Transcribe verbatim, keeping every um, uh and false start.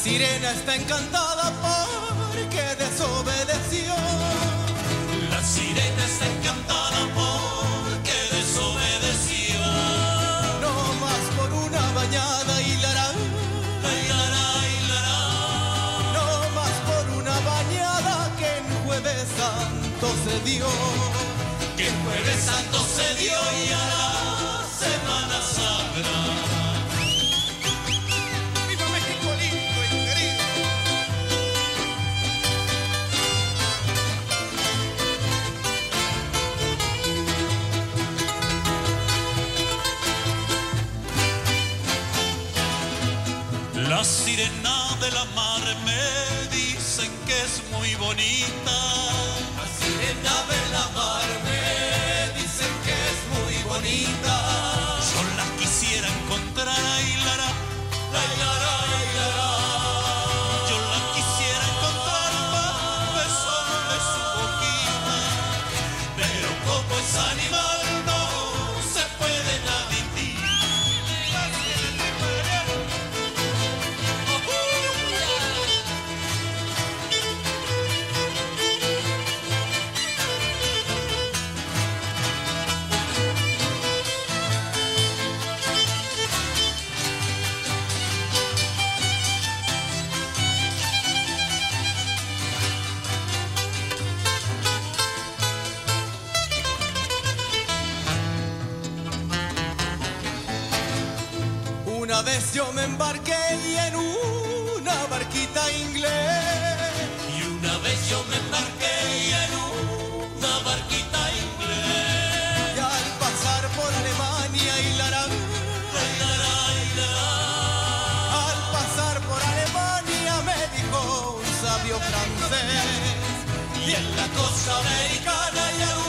sirena está encantada porque desobedeció. La sirena está encantada porque desobedeció. No más por una bañada hilará. Hilará, hilará. No más por una bañada que en Jueves Santo se dio. Que en Jueves Santo se dio y a la Semana Santa. ¡Viva México lindo y querido! La sirena de la mar me dicen que es muy bonita. La sirena de la mar me dicen que es muy bonita. Yo la quisiera encontrar, ay, Lara, Ay, lara, ay, lara. yo la quisiera encontrar para besarle su boquita. Pero como es animal no se puede admitir. Una vez yo me embarqué y en una barquita inglés. Y una vez yo me embarqué y en una barquita inglés. Y al pasar por Alemania y la Ay, Lara, ay, Lara. Al pasar por Alemania me dijo un sabio francés. Y en la costa americana y